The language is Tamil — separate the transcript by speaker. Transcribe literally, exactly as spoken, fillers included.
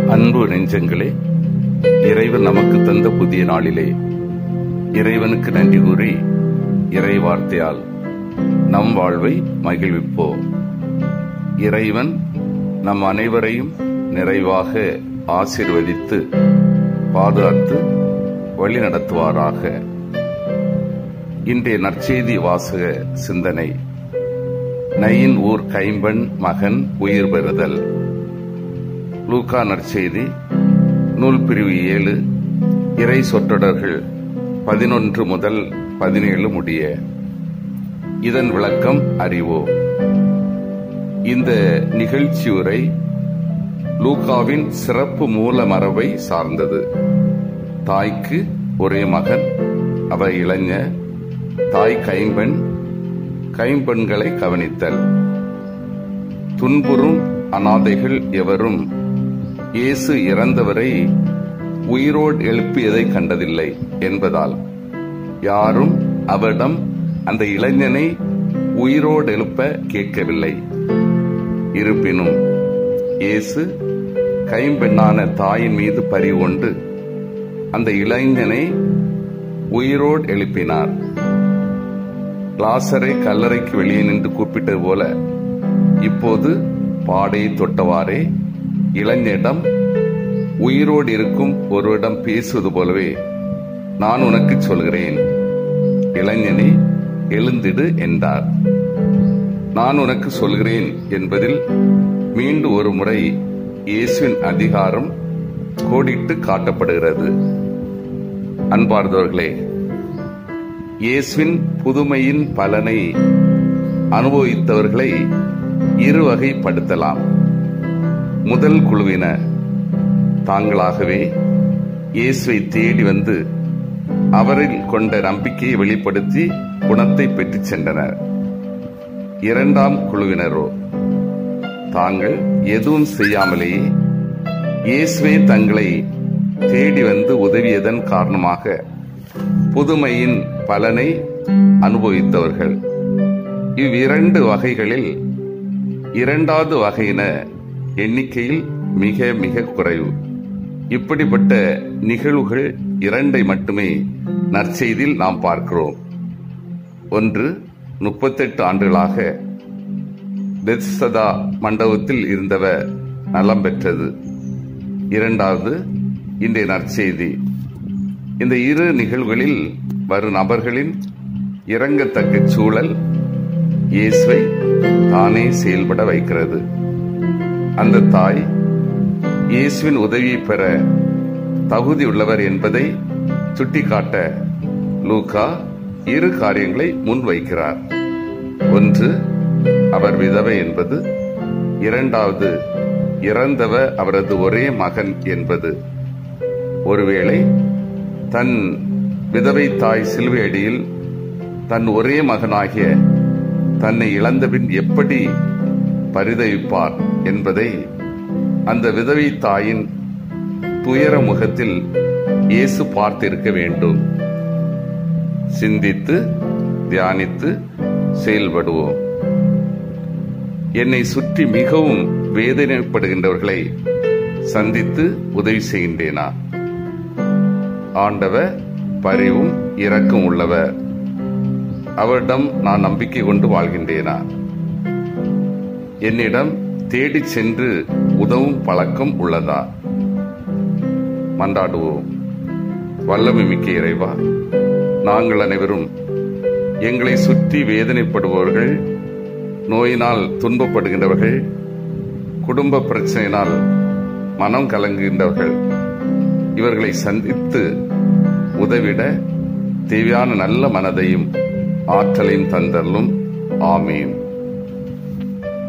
Speaker 1: அன்பு நெஞ்சங்களே, இறைவன் நமக்கு தந்த புதிய நாளிலே இறைவனுக்கு நன்றி கூறி இறை வார்த்தையால் நம் வாழ்வை மகிழ்விப்போம். இறைவன் நம் அனைவரையும் நிறைவாக ஆசீர்வதித்து பாதுகாத்து வழி நடத்துவாராக. இன்றைய நற்செய்தி வாசக சிந்தனை: நயின் ஊர் கைம்பெண் மகன் உயிர் பெறுதல். லூக்கா நற்செய்தி நூல் பிரிவு ஏழு, இறை சொற்றொடர்கள் பதினொன்று முதல் பதினேழு முடிய. இதன் விளக்கம் அறிவோம். இந்த நிகழ்ச்சியுரை லூக்காவின் சிறப்பு மூல மரபை சார்ந்தது. தாய்க்கு ஒரே மகன், அவர் இளைஞர். தாய் கைம்பெண், கைம்பெண்களை கவனித்தல். துன்புறும் அநாதைகள் எவரும் இயேசு இறந்தவரை உயிரோடு எழுப்பியதை கண்டதில்லை என்பதால் யாரும் அவரிடம் அந்த இளைஞனை உயிரோடு எழுப்ப கேட்கவில்லை. இருப்பினும் இயேசு கைம்பெண்ணான தாயின் மீது பரிகொண்டு அந்த இளைஞனை உயிரோடு எழுப்பினார். லாசரை கல்லறைக்கு வெளியே நின்று கூப்பிட்டது போல இப்போது பாடையை தொட்டவாறே இளைஞரிடம் உயிரோடு இருக்கும் ஒருவரிடம் பேசுவது போலவே நான் உனக்கு சொல்கிறேன், இளைஞனே எழுந்திடு என்றார். நான் உனக்கு சொல்கிறேன் என்பதில் மீண்டும் ஒரு முறை இயேசுவின் அதிகாரம் கோடிட்டு காட்டப்படுகிறது. அன்பார்ந்தவர்களே, இயேசுவின் புதுமையின் பலனை அனுபவித்தவர்களை இரு வகைப்படுத்தலாம். முதல் குழுவினர் தாங்களாகவே இயேசுவை தேடி வந்து அவரில் கொண்ட நம்பிக்கையை வெளிப்படுத்தி குணத்தை பெற்றுச் சென்றனர். இரண்டாம் குழுவினரோ தாங்கள் எதுவும் செய்யாமலேயே இயேசுவே தங்களை தேடி வந்து உதவியதன் காரணமாக புதுமையின் பலனை அனுபவித்தவர்கள். இவ்விரண்டு வகைகளில் இரண்டாவது வகையினர் எண்ணிக்கையில் மிக மிக குறைவு. இப்படிப்பட்ட நிகழ்வுகள் இரண்டை மட்டுமே நற்செய்தியில் நாம் பார்க்கிறோம். ஒன்று, முப்பத்தெட்டு ஆண்டுகளாக பெத்சதா மண்டபத்தில் இருந்தவர் நலம் பெற்றது. இரண்டாவது, இன்றைய நற்செய்தி. இந்த இரு நிகழ்வுகளில் வரும் நபர்களின் இரங்கத்தக்க சூழல் இயேசுவை தானே செயல்பட வைக்கிறது. அந்த தாய் இயேசுவின் உதவியை பெற தகுதி உள்ளவர் என்பதை சுட்டிக்காட்ட லூக்கா இரு காரியங்களை முன்வைக்கிறார். ஒன்று, அவர் விதவை என்பது. இரண்டாவது, இறந்தவர் அவரது ஒரே மகன் என்பது. ஒருவேளை தன் விதவை தாய் சிலுவை அடியில் தன் ஒரே மகனாகிய தன்னை இழந்தபின் எப்படி பரிதவிப்பார் என்பதை அந்த விதவை தாயின் துயர முகத்தில் இயேசு பார்த்திருக்க வேண்டும். சிந்தித்து தியானித்து செயல்படுவோம். என்னை சுற்றி மிகவும் வேதனைப்படுகின்றவர்களை சந்தித்து உதவி செய்கின்றேனா? ஆண்டவர் பரிவும் இரக்கம் உள்ளவர். அவரிடம் நான் நம்பிக்கை கொண்டு வாழ்கின்றேனா? என்னிடம் தேடி சென்று உதவும் பழக்கம் உள்ளதா? மன்றாடுவோம். வல்லமை மிக்க இறைவா, நாங்கள் அனைவரும் எங்களை சுற்றி வேதனைப்படுபவர்கள், நோயினால் துன்பப்படுகின்றவர்கள், குடும்ப பிரச்சனையினால் மனம் கலங்குகின்றவர்கள், இவர்களை சந்தித்து உதவிட தேவையான நல்ல மனதையும் ஆற்றலையும் தந்தருளும். ஆமீன்.